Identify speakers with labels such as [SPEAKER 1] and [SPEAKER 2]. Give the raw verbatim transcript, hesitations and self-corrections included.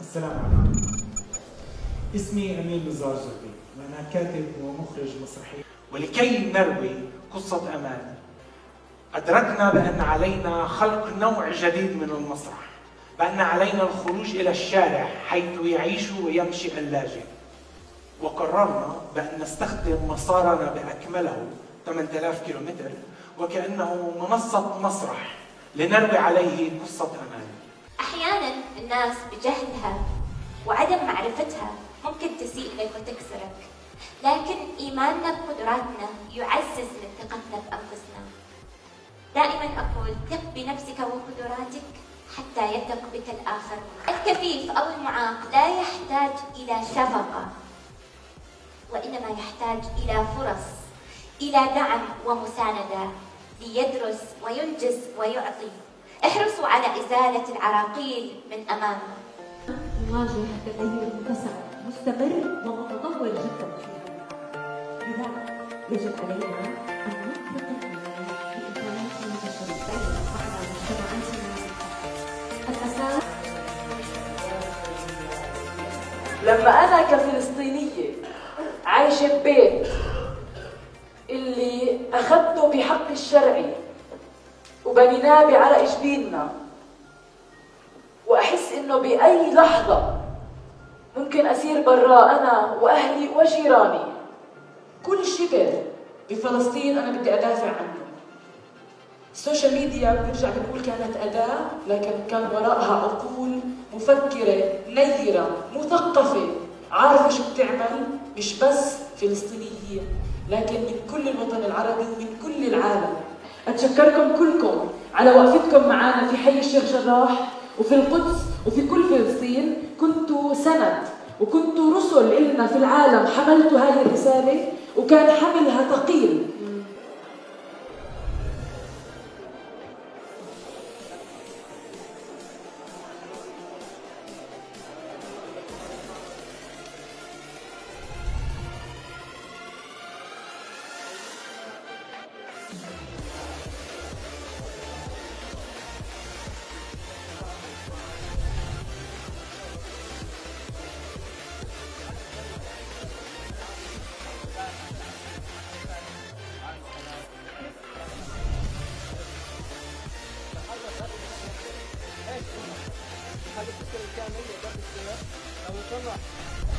[SPEAKER 1] السلام عليكم. اسمي أمين نزار جربي، وأنا كاتب ومخرج مسرحي. ولكي نروي قصة أمان أدركنا بأن علينا خلق نوع جديد من المسرح، بأن علينا الخروج إلى الشارع حيث يعيش ويمشي اللاجئ، وقررنا بأن نستخدم مسارنا بأكمله ثمانية آلاف كيلومتر وكأنه منصة مسرح لنروي عليه قصة أمان.
[SPEAKER 2] أحيانا الناس بجهلها وعدم معرفتها ممكن تسيء لك وتكسرك، لكن إيماننا بقدراتنا يعزز من ثقتنا بأنفسنا. دائما أقول ثق بنفسك وقدراتك حتى يثق بك الآخر. الكفيف أو المعاق لا يحتاج إلى شفقة، وإنما يحتاج إلى فرص، إلى دعم ومساندة ليدرس وينجز ويعطي. احرصوا على إزالة العراقيل من أمامه.
[SPEAKER 3] نواجه تغير متسع مستمر ومتطور جدا في لذا يجب علينا أن نطلق العناية بإمكاناتنا البشرية وعلى مجتمعاتنا الأساس.
[SPEAKER 4] لما أنا كفلسطينية عايشة ببيت اللي أخذته بحق الشرعي وبنيناه بعرق جبيننا، وأحس إنه بأي لحظة ممكن أسير برا أنا وأهلي وجيراني، كل شبر بفلسطين أنا بدي أدافع عنه. السوشيال ميديا بنرجع بنقول كانت أداة، لكن كان وراءها عقول مفكرة نيرة مثقفة عارفة شو بتعمل، مش بس فلسطينيين لكن من كل الوطن العربي ومن كل العالم. أتشكركم كلكم على وقفتكم معنا في حي الشيخ جراح وفي القدس وفي كل فلسطين. كنتوا سند وكنتوا رسل إلنا في العالم، حملتوا هذه الرسالة وكان حملها ثقيل.
[SPEAKER 5] هذا الفكرة الكاملة ده في السنة لو وصلنا